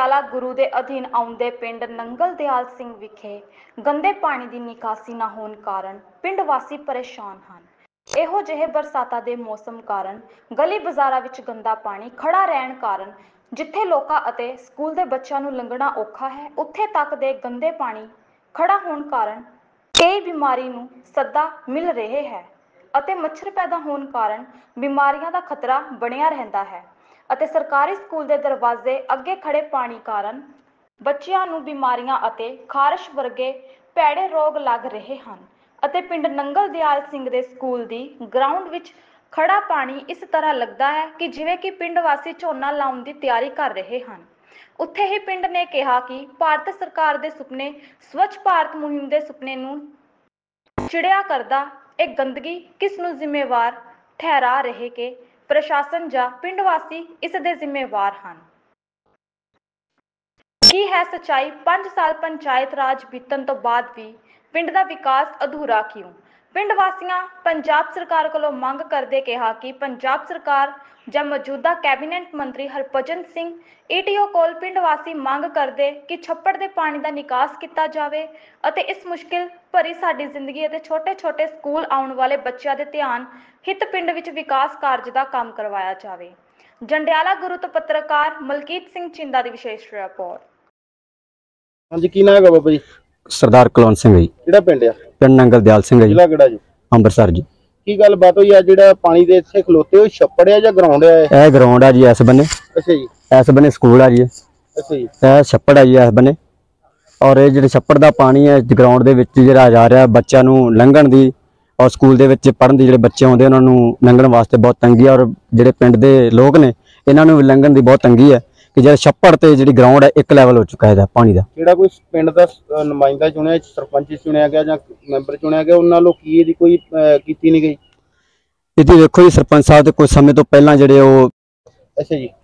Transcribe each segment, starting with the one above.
ਜੰਡਿਆਲਾ ਗੁਰੂ ਦੇ ਅਧੀਨ ਆਉਂਦੇ ਪਿੰਡ ਨੰਗਲ ਦਿਆਲ ਸਿੰਘ ਵਿਖੇ ਗੰਦੇ ਪਾਣੀ ਦੀ ਨਿਕਾਸੀ ਨਾ ਹੋਣ ਕਾਰਨ ਪਿੰਡ ਵਾਸੀ ਪਰੇਸ਼ਾਨ ਹਨ। ਇਹੋ ਜਿਹੇ ਬਰਸਾਤਾਂ ਦੇ ਮੌਸਮ ਕਾਰਨ ਗਲੀ ਬਾਜ਼ਾਰਾਂ ਵਿੱਚ ਗੰਦਾ ਪਾਣੀ ਖੜਾ ਰਹਿਣ ਕਾਰਨ ਜਿੱਥੇ ਲੋਕਾਂ ਅਤੇ ਸਕੂਲ ਦੇ ਬੱਚਿਆਂ ਨੂੰ ਲੰਘਣਾ ਔਖਾ ਹੈ, ਉੱਥੇ ਤੱਕ ਦੇ ਗੰਦੇ ਪਾਣੀ ਖੜਾ ਹੋਣ ਕਾਰਨ ਕਈ ਬਿਮਾਰੀ ਨੂੰ ਸੱਦਾ ਮਿਲ ਰਹੇ ਹੈ ਅਤੇ ਮੱਛਰ ਪੈਦਾ ਹੋਣ ਕਾਰਨ ਬਿਮਾਰੀਆਂ ਦਾ ਖਤਰਾ ਬਣਿਆ ਰਹਿੰਦਾ ਹੈ ਅਤੇ ਸਰਕਾਰੀ ਸਕੂਲ ਦੇ ਦਰਵਾਜ਼ੇ ਅੱਗੇ ਖੜੇ ਪਾਣੀ ਕਾਰਨ ਬੱਚਿਆਂ ਨੂੰ ਬਿਮਾਰੀਆਂ ਅਤੇ ਖਾਰਸ਼ ਵਰਗੇ ਭੈੜੇ ਰੋਗ ਲੱਗ ਰਹੇ ਹਨ ਅਤੇ ਪਿੰਡ ਨੰਗਲ ਦਿਆਲ ਸਿੰਘ ਦੇ ਸਕੂਲ ਦੀ ਗਰਾਊਂਡ ਵਿੱਚ ਖੜਾ ਪਾਣੀ ਇਸ ਤਰ੍ਹਾਂ ਲੱਗਦਾ ਹੈ ਕਿ ਜਿਵੇਂ ਕਿ ਪਿੰਡ ਵਾਸੀ ਝੋਨਾ ਲਾਉਣ ਦੀ ਤਿਆਰੀ ਕਰ ਰਹੇ ਹਨ। ਉੱਥੇ ਹੀ ਪਿੰਡ ਨੇ ਕਿਹਾ ਕਿ ਭਾਰਤ ਸਰਕਾਰ ਦੇ ਸੁਪਨੇ ਸਵੱਛ ਭਾਰਤ ਮੁਹਿੰਮ ਦੇ ਸੁਪਨੇ ਨੂੰ ਚਿੜਿਆ ਕਰਦਾ ਇਹ ਗੰਦਗੀ ਕਿਸ ਨੂੰ ਜ਼ਿੰਮੇਵਾਰ ਠਹਿਰਾ ਰਹੇ ਕਿ ਪ੍ਰਸ਼ਾਸਨ ਜਾਂ ਪਿੰਡ ਵਾਸੀ ਇਸ ਦੇ ਜ਼ਿੰਮੇਵਾਰ ਹਨ। ਕੀ ਹੈ ਸੱਚਾਈ? 5 ਸਾਲ ਪੰਚਾਇਤ ਰਾਜ ਬੀਤਣ ਤੋਂ ਬਾਅਦ ਵੀ ਪਿੰਡ ਦਾ ਵਿਕਾਸ ਅਧੂਰਾ ਕਿਉਂ? ਪਿੰਡ ਵਾਸੀਆਂ ਪੰਜਾਬ ਸਰਕਾਰ ਕੋਲੋਂ ਮੰਗ ਕਰਦੇ ਕਿਹਾ ਕਿ ਪੰਜਾਬ ਸਰਕਾਰ ਜਾਂ ਮੌਜੂਦਾ ਕੈਬਨਿਟ ਮੰਤਰੀ ਹਰਭਜਨ ਸਿੰਘ ਈਟੀਓ ਕੋਲ ਪਿੰਡ ਵਾਸੀ ਮੰਗ ਕਰਦੇ ਕਿ ਛੱਪੜ ਦੇ ਪਾਣੀ ਦਾ ਨਿਕਾਸ ਕੀਤਾ ਜਾਵੇ ਅਤੇ ਇਸ ਮੁਸ਼ਕਿਲ ਭਰੀ ਸਾਡੀ ਜ਼ਿੰਦਗੀ ਅਤੇ ਛੋਟੇ-ਛੋਟੇ ਸਕੂਲ ਆਉਣ ਵਾਲੇ ਬੱਚਿਆਂ ਦੇ ਧਿਆਨ ਹਿੱਤ ਪਿੰਡ ਵਿੱਚ ਵਿਕਾਸ ਕਾਰਜ ਦਾ ਕੰਮ ਕਰਵਾਇਆ ਜਾਵੇ। ਜੰਡਿਆਲਾ ਗੁਰੂ ਤੋਂ ਪੱਤਰਕਾਰ ਮਲਕੀਤ ਸਿੰਘ ਚਿੰਦਾ ਦੀ ਵਿਸ਼ੇਸ਼ ਰਿਪੋਰਟ। ਹਾਂਜੀ, ਕੀ ਨਾਮ ਹੈਗਾ ਬਾਬਾ ਜੀ? सरदार कुलवंत सिंह जी। ਕਿਹੜਾ ਪਿੰਡ ਆ? पिंड नंगल दयाल सिंह जी, ਜ਼ਿਲ੍ਹਾ ਕਿਹੜਾ ਜੀ? ਅੰਮ੍ਰਿਤਸਰ जी। ਕੀ ਗੱਲ ਬਾਤ ਹੋਈ ਆ ਜਿਹੜਾ ਪਾਣੀ ਦੇ ਇੱਥੇ ਖਲੋਤੇ ਹੋ ਛੱਪੜ ਆ ਜਾਂ ਗਰਾਊਂਡ ਆ? ਇਹ ਗਰਾਊਂਡ ਆ ਜੀ ਇਸ ਬੰਨੇ। ਅੱਛਾ ਜੀ। ਇਸ ਬੰਨੇ ਸਕੂਲ ਆ ਜੀ। ਅੱਛਾ ਜੀ। ਇਹ ਛੱਪੜ ਆ ਜੀ ਇਸ ਬੰਨੇ ਔਰ ਇਹ ਜਿਹੜੇ ਛੱਪੜ ਦਾ ਪਾਣੀ ਹੈ ਗਰਾਊਂਡ ਦੇ ਵਿੱਚ ਜਿਹੜਾ ਜਾ ਰਿਹਾ ਬੱਚਿਆਂ ਨੂੰ ਲੰਘਣ ਦੀ ਔਰ ਸਕੂਲ ਦੇ ਵਿੱਚ ਪੜ੍ਹਨ ਦੀ ਜਿਹੜੇ ਬੱਚੇ ਆਉਂਦੇ ਉਹਨਾਂ ਨੂੰ ਲੰਘਣ ਵਾਸਤੇ ਬਹੁਤ ਤੰਗੀ ਹੈ ਔਰ ਜਿਹੜੇ ਪਿੰਡ ਦੇ ਲੋਕ ਨੇ ਇਹਨਾਂ ਨੂੰ ਵੀ ਲੰਘਣ ਦੀ ਬਹੁਤ ਤੰਗੀ ਹੈ ਕਿ ਜਿਹੜਾ ਛੱਪੜ ਤੇ ਜਿਹੜੀ ਗਰਾਊਂਡ ਹੈ ਇੱਕ ਲੈਵਲ ਹੋ ਚੁੱਕਾ ਹੈ ਪਾਣੀ ਦਾ। ਜਿਹੜਾ ਕੋਈ ਪਿੰਡ ਦਾ ਨੁਮਾਇੰਦਾ ਚੁਣਿਆ, ਸਰਪੰਚ ਚੁਣਿਆ ਗਿਆ ਜਾਂ ਮੈਂਬਰ ਚੁਣਿਆ ਗਿਆ, ਉਹਨਾਂ ਲੋਕ ਕੀ ਇਹਦੀ ਕੋਈ ਕੀਤੀ ਨਹੀਂ ਗਈ? ਇਹਦੀ ਵੇਖੋ ਜੀ, ਸਰਪੰਚ ਸਾਹਿਬ ਤੇ ਕੁਝ ਸਮੇਂ ਤੋਂ ਪਹਿਲਾਂ ਜਿਹੜੇ ਉਹ ਅੱਛਾ ਜੀ,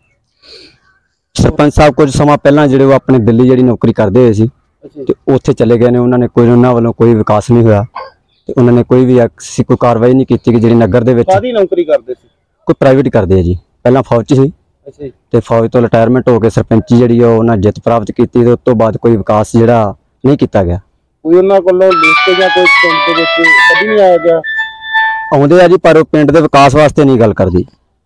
ਸਰਪੰਚ ਸਾਹਿਬ ਕੁਝ ਸਮਾਂ ਪਹਿਲਾਂ ਜਿਹੜੇ ਉਹ ਆਪਣੇ ਦਿੱਲੀ ਜਿਹੜੀ ਨੌਕਰੀ ਕਰਦੇ ਹੋਏ ਸੀ ਤੇ ਉੱਥੇ ਚਲੇ ਗਏ ਨੇ। ਉਹਨਾਂ ਵੱਲੋਂ ਕੋਈ ਵਿਕਾਸ ਨਹੀਂ ਹੋਇਆ ਤੇ ਉਹਨਾਂ ਨੇ ਕੋਈ ਵੀ ਕੋਈ ਕਾਰਵਾਈ ਨਹੀਂ ਕੀਤੀ ਕਿ ਜਿਹੜੀ ਨਗਰ ਦੇ ਵਿੱਚ ਕਾਹਦੀ ਨੌਕਰੀ ਕਰਦੇ ਸੀ? ਕੋਈ ਪ੍ਰਾਈਵੇਟ ਕਰਦੇ ਆ ਜੀ। ਪਹਿਲਾਂ ਫੌਜ 'ਚ ਸੀ ਤੇ ਫੌਜ ਤੋਂ ਰਿਟਾਇਰਮੈਂਟ ਹੋ ਕੇ ਸਰਪੰਚੀ ਜਿਹੜੀ ਉਹਨਾਂ ਜਿੱਤ ਪ੍ਰਾਪਤ ਕੀਤੀ ਤੇ ਉਸ ਤੋਂ ਬਾਅਦ ਕੋਈ ਵਿਕਾਸ ਜਿਹੜਾ ਨਹੀਂ ਕੀਤਾ ਗਿਆ। ਕੋਈ ਉਹਨਾਂ ਕੋਲੋਂ ਲਿਸਟ ਜਾਂ ਕੋਈ ਪਿੰਡ ਦੇ ਵਿੱਚ ਕਦੀ ਨਹੀਂ ਆਇਆ ਗਿਆ? ਆਉਂਦੇ ਆ ਜੀ ਪਰ ਉਹ ਪਿੰਡ ਦੇ ਵਿਕਾਸ ਵਾਸਤੇ ਨਹੀਂ ਗੱਲ ਕਰਦੀ।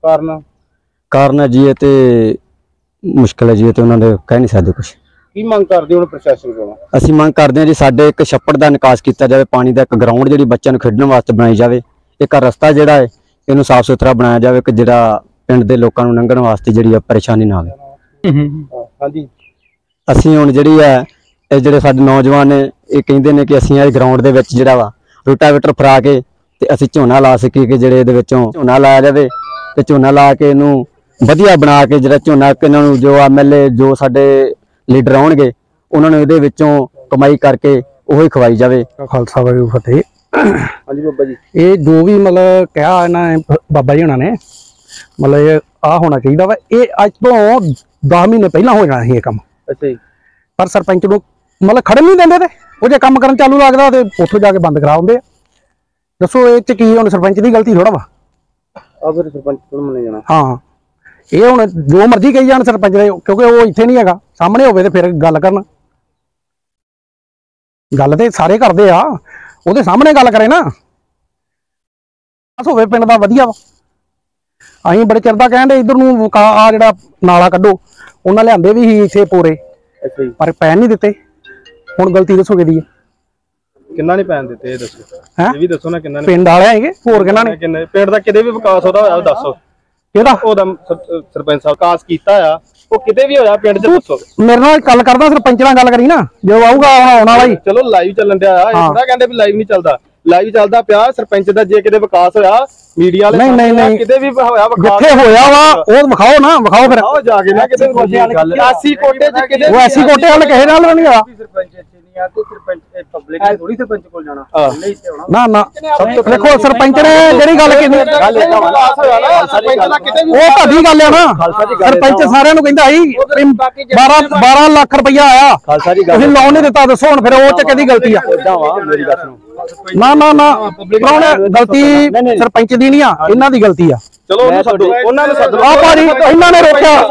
ਕਾਰਨ ਜੀ ਇਹ ਤੇ ਮੁਸ਼ਕਲ ਹੈ ਜੀ, ਤੇ ਉਹਨਾਂ ਦੇ ਕਹਿ ਨਹੀਂ ਸਕਦੇ ਕੁਝ। ਕੀ ਮੰਗ ਕਰਦੇ ਹੁਣ ਪ੍ਰਸ਼ਾਸਨ ਕੋਲੋਂ? ਅਸੀਂ ਮੰਗ ਕਰਦੇ ਹਾਂ ਜੀ ਸਾਡੇ ਇੱਕ ਛੱਪੜ ਦਾ ਨਿਕਾਸ ਕੀਤਾ ਜਾਵੇ, ਪਾਣੀ ਦਾ ਇੱਕ ਗਰਾਊਂਡ ਜਿਹੜੀ ਬੱਚਿਆਂ ਨੂੰ ਖੇਡਣ ਵਾਸਤੇ ਬਣਾਈ ਜਾਵੇ, ਇੱਕ ਰਸਤਾ ਜਿਹੜਾ ਹੈ ਇਹਨੂੰ ਸਾਫ਼ ਸੁਥਰਾ ਬਣਾਇਆ ਜਾਵੇ ਕਿ ਜਿਹੜਾ ਪਿੰਡ ਦੇ ਲੋਕਾਂ ਨੂੰ ਲੰਘਣ ਵਾਸਤੇ ਜਿਹੜੀ ਪਰੇਸ਼ਾਨੀ ਨਾ ਆਵੇ। ਹਾਂਜੀ, ਅਸੀਂ ਹੁਣ ਜਿਹੜੀ ਹੈ ਇਹ ਜਿਹੜੇ ਸਾਡੇ ਨੌਜਵਾਨ ਨੇ ਇਹ ਕਹਿੰਦੇ ਨੇ ਕਿ ਅਸੀਂ ਇਹ ਗਰਾਊਂਡ ਦੇ ਵਿੱਚ ਜਿਹੜਾ ਵਾ ਰੋਟਾਵੇਟਰ ਫਰਾ ਕੇ ਤੇ ਅਸੀਂ ਝੋਨਾ ਲਾ ਸਕੀਏ ਕਿ ਜਿਹੜੇ ਇਹਦੇ ਵਿੱਚੋਂ ਝੋਨਾ ਲਾਇਆ ਜਾਵੇ ਤੇ ਝੋਨਾ ਲਾ ਕੇ ਇਹਨੂੰ ਵਧੀਆ ਬਣਾ ਕੇ ਜਿਹੜਾ ਝੋਨਾ ਇਹਨਾਂ ਨੂੰ ਜੋ ਐਮਐਲਏ ਜੋ ਸਾਡੇ ਲੀਡਰ ਆਉਣਗੇ ਉਹਨਾਂ ਨੂੰ ਇਹਦੇ ਵਿੱਚੋਂ ਕਮਾਈ ਕਰਕੇ ਉਹੀ ਖਵਾਈ ਜਾਵੇ। ਖਾਲਸਾ ਵਾਹਿਗੁਰੂ ਫਤਿਹ। ਹਾਂਜੀ ਬਾਬਾ ਜੀ, ਇਹ ਜੋ ਵੀ ਮਤਲਬ ਕਿਹਾ ਇਹਨਾਂ ਨੇ ਬਾਬਾ ਜੀ ਹੁਣਾਂ ਨੇ ਮਤਲਬ ਇਹ ਆ ਹੋਣਾ ਚਾਹੀਦਾ ਵਾ। ਇਹ ਅੱਜ ਤੋਂ 10 ਮਹੀਨੇ ਪਹਿਲਾਂ ਹੋ ਜਾਣਾ ਸੀ ਇਹ ਕੰਮ। ਅੱਛਾ ਜੀ। ਪਰ ਸਰਪੰਚ ਨੂੰ ਮਤਲਬ ਖੜਨ ਨਹੀਂ ਦਿੰਦੇ ਤੇ ਉਹ ਜੇ ਕੰਮ ਕਰਨ ਚਾਲੂ ਲੱਗਦਾ ਤੇ ਉੱਥੋਂ ਜਾ ਕੇ ਬੰਦ ਕਰਾ ਦਿੰਦੇ ਆ। ਦੱਸੋ ਇਹ ਚ ਕੀ ਹੁਣ ਸਰਪੰਚ ਦੀ ਗਲਤੀ ਥੋੜਾ ਵਾ? ਆ ਫਿਰ ਸਰਪੰਚ ਨੂੰ ਮੰਨੇ ਜਾਣਾ। ਹਾਂ, ਇਹ ਹੁਣ ਜੋ ਮਰਜ਼ੀ ਕਹੀ ਜਾਣ ਸਰਪੰਚ ਦੇ, ਕਿਉਂਕਿ ਉਹ ਇੱਥੇ ਨਹੀਂ ਹੈਗਾ। ਸਾਹਮਣੇ ਹੋਵੇ ਤੇ ਫਿਰ ਗੱਲ ਕਰਨ। ਗੱਲ ਤੇ ਸਾਰੇ ਕਰਦੇ ਆ, ਉਹਦੇ ਸਾਹਮਣੇ ਗੱਲ ਕਰੇ ਨਾ। ਬਸ ਹੋਵੇ ਪਿੰਡ ਦਾ ਵਧੀਆ ਵਾ। ਅਸੀਂ ਬੜੇ ਚਿਰ ਦਾ ਕਹਿੰਦੇ ਇੱਧਰ ਨੂੰ ਆ ਜਿਹੜਾ ਨਾਲਾ ਕੱਢੋ, ਉਹਨਾਂ ਲਿਆਂਦੇ ਵੀ ਸੀ ਇੱਥੇ ਪੂਰੇ ਪਰ ਪੈਣ ਨਹੀਂ ਦਿੱਤੇ। ਹੁਣ ਗਲਤੀ ਦੱਸੋ ਕਿਹਦੀ ਹੈ? ਕਿੰਨਾ ਨਹੀਂ ਪੈਣ ਦਿੱਤੇ ਇਹ ਦੱਸੋ। ਇਹ ਵੀ ਦੱਸੋ ਨਾ ਕਿੰਨਾ ਨੇ? ਪਿੰਡ ਵਾਲੇ ਹੈਗੇ, ਹੋਰ ਕਿੰਨਾ ਨੇ? ਪਿੰਡ ਦਾ ਕਿਤੇ ਵੀ ਵਿਕਾਸ ਉਹਦਾ ਹੋਇਆ ਦੱਸੋ। ਕਿਹਦਾ? ਉਹਦਾ ਸਰਪੰਚ ਸਾਹਿਬ ਵਿਕਾਸ ਕੀਤਾ ਆ ਉਹ ਕਿਤੇ ਵੀ ਹੋਇਆ ਪਿੰਡ 'ਚ ਦੱਸੋ। ਮੇਰੇ ਨਾਲ ਗੱਲ ਕਰਦਾ, ਸਰਪੰਚ ਨਾਲ ਗੱਲ ਕਰੀ ਨਾ ਜੋ ਆਊਗਾ ਆਉਣ ਵਾਲਾ ਹੀ। ਚਲੋ ਲਾਈਵ ਚੱਲਣ ਦਿਆ ਆ, ਇਹ ਥੋੜਾ ਕਹਿੰਦੇ ਵੀ ਲਾਈਵ ਨਹੀਂ ਚੱਲਦਾ। ਲਾਈਵ ਚੱਲਦਾ ਪਿਆ। ਸਰਪੰਚ ਦਾ ਜੇ ਕਿਤੇ ਵਿਕਾਸ ਹੋਇਆ ਮੀਡੀਆ ਵਾਲੇ ਨਹੀਂ ਕਿਤੇ ਵੀ ਹੋਇਆ ਵਿਕਾਸ, ਜਿੱਥੇ ਹੋਇਆ ਵਾ ਉਹ ਵਿਖਾਓ ਨਾ, ਵਿਖਾਓ ਫਿਰ। ਆਓ ਜਾ ਕੇ ਨਾ ਕਿਤੇ 80 ਕੋਟੇ 'ਚ ਕਿਤੇ ਉਹ 80 ਕੋਟੇ ਵਾਲੇ ਕਿਸੇ ਨਾਲ ਨਹੀਂ ਹੋਇਆ। ਸਰਪੰਚ ਇੱਥੇ ਨਹੀਂ ਆ ਤੇ ਸਰਪੰਚ ਪਬਲਿਕ ਨੇ ਥੋੜੀ ਸਰਪੰਚ ਕੋਲ ਜਾਣਾ ਨਹੀਂ ਤੇ ਹੋਣਾ ਨਾ ਨਾ। ਦੇਖੋ ਸਰਪੰਚ ਨੇ ਜਿਹੜੀ ਗੱਲ ਕੀਤੀ ਗੱਲ ਇਹ ਵਿਕਾਸ ਹੋਇਆ ਨਾ ਸਰਪੰਚ ਦਾ ਕਿਤੇ ਵੀ, ਉਹ ਤੁਹਾਡੀ ਗੱਲ ਆ ਨਾ। ਸਰਪੰਚ ਸਾਰਿਆਂ ਨੂੰ ਕਹਿੰਦਾ ਸੀ 12 ਲੱਖ ਰੁਪਇਆ ਆਇਆ, ਤੁਸੀਂ ਲੋਨ ਨਹੀਂ ਦਿੱਤਾ। ਦੱਸੋ ਹੁਣ ਫਿਰ ਉਹ ਚ ਕਿਹਦੀ ਗਲਤੀ ਆ? ਮੇਰੀ ਗੱਲ ਸੁਣੋ। ਨਾ ਨਾ ਨਾ, ਗਲਤੀ ਸਰਪੰਚ ਦੀ ਨਹੀਂ ਆ, ਇਹਨਾਂ ਦੀ ਗਲਤੀ ਆ। ਚਲੋ ਉਹਨੂੰ ਸੱਦੋ, ਉਹਨਾਂ ਨੂੰ ਸੱਦੋ। ਆ ਭਾਜੀ ਇਹਨਾਂ ਨੇ ਰੋਕਿਆ।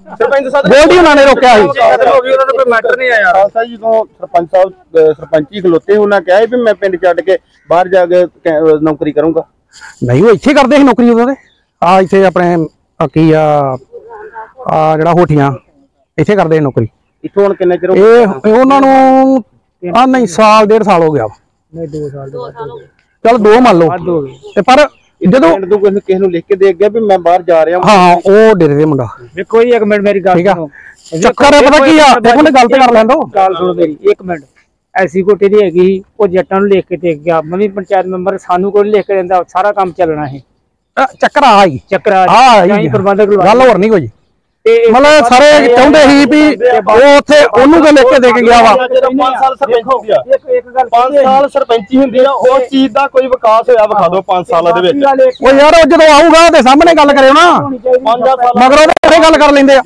ਸਰਪੰਚ ਸਾਹਿਬ ਗੋਲਡੀ ਉਹਨਾਂ ਨੇ ਰੋਕਿਆ ਸੀ। ਹੋ ਗਈ, ਉਹਨਾਂ ਦਾ ਕੋਈ ਮੈਟਰ ਨਹੀਂ ਆਇਆ। ਖਾਲਸਾ ਜੀ ਜਦੋਂ ਸਰਪੰਚ ਸਾਹਿਬ ਸਰਪੰਚੀ ਖਲੋਤੇ ਉਹਨਾਂ ਕਿਹਾ ਵੀ ਮੈਂ ਪਿੰਡ ਛੱਡ ਕੇ ਬਾਹਰ ਜਾ ਕੇ ਨੌਕਰੀ ਕਰੂੰਗਾ। ਨਹੀਂ, ਉਹ ਇੱਥੇ ਕਰਦੇ ਸੀ ਨੌਕਰੀ ਉਦੋਂ ਦੇ। ਆ ਇੱਥੇ ਆਪਣੇ ਕੀ ਆ ਜਿਹੜਾ ਹੋਠੀਆਂ ਇੱਥੇ ਕਰਦੇ ਨੌਕਰੀ। ਇੱਥੋਂ ਹੁਣ ਕਿੰਨੇ ਚਿਰ ਇਹ ਉਹਨਾਂ ਨੂੰ ਆ ਨਹੀਂ ਸਾਲ 1.5 ਸਾਲ ਹੋ ਗਿਆ ਵਾ। ਨਹੀਂ 2 ਸਾਲ ਚਲ 2 ਮੰਨ ਲਓ ਤੇ ਪਰ ਜਦੋਂ ਪਿੰਡ ਤੋਂ ਕਿਸੇ ਨੂੰ ਲਿਖ ਕੇ ਦੇ ਗਿਆ ਵੀ ਮੈਂ ਬਾਹਰ ਜਾ ਰਿਹਾ ਹਾਂ ਉਹ ਡਰੇ ਦੇ ਮੁੰਡਾ। ਵੇਖੋ ਜੀ 1 ਮਿੰਟ ਮੇਰੀ ਗੱਲ ਸੁਣੋ। ਚੱਕਰ ਪਤਾ ਕੀ ਆ, ਦੇਖੋ ਨੇ ਗੱਲ ਤੇ ਕਰ ਲੈਣ ਦੋ। ਗੱਲ ਸੁਣੋ ਮੇਰੀ 1 ਮਿੰਟ। ਐਸੀ ਕੋਠੀ ਦੀ ਹੈਗੀ, ਉਹ ਜੱਟਾਂ ਨੂੰ ਲਿਖ ਕੇ ਦੇ ਗਿਆ। ਮੈਂ ਵੀ ਪੰਚਾਇਤ ਮੈਂਬਰ, ਸਾਨੂੰ ਕੋਈ ਲਿਖ ਕੇ ਦਿੰਦਾ, ਸਾਰਾ ਕੰਮ ਚੱਲਣਾ ਹੈ। ਚੱਕਰ ਆ ਹੀ ਚੱਕਰ ਪ੍ਰਬੰਧਕ ਗੱਲ ਹੋਰ ਨਹੀਂ ਕੋਈ। ਮਤਲਬ ਸਾਰੇ ਚਾਹੁੰਦੇ ਸੀ ਵੀ ਉਹ ਉੱਥੇ ਉਹਨੂੰ ਜੋ ਲਿਖ ਕੇ ਦੇ ਕੇ ਗਿਆ ਵਾ। 5 ਸਾਲ ਸਰਪੰਚ ਹੋ ਗਿਆ, 5 ਸਾਲ ਸਰਪੰਚੀ ਹੁੰਦੀ ਆ, ਉਸ ਚੀਜ਼ ਦਾ ਕੋਈ ਵਿਕਾਸ ਹੋਇਆ ਵਿਖਾ ਦਿਓ 5 ਸਾਲਾਂ ਦੇ ਵਿੱਚ। ਉਹ ਯਾਰ ਉਹ ਜਦੋਂ ਆਊਗਾ ਤੇ ਸਾਹਮਣੇ ਗੱਲ ਕਰਿਓ ਨਾ, ਮਗਰ ਉਹਦੇ ਗੱਲ ਕਰ ਲੈਂਦੇ ਆ।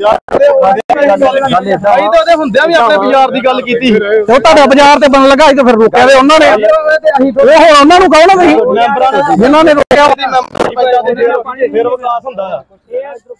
ਉਹਦੇ ਹੁੰਦਿਆਂ ਵੀ ਆਪਣੇ ਬਾਜ਼ਾਰ ਦੀ ਗੱਲ ਕੀਤੀ, ਉਹ ਤੁਹਾਡਾ ਬਾਜ਼ਾਰ ਤੇ ਬਣਨ ਲੱਗਾ ਸੀ ਤੇ ਫਿਰ ਰੋਕਿਆ ਤੇ ਉਹਨਾਂ ਨੇ। ਉਹ ਹੁਣ ਉਹਨਾਂ ਨੂੰ ਕਹੋ ਨਾ ਤੁਸੀਂ ਜਿਨ੍ਹਾਂ ਨੇ ਰੋਕਿਆ। ਫਿਰ ਵਿਕਾਸ ਹੁੰਦਾ ਆ।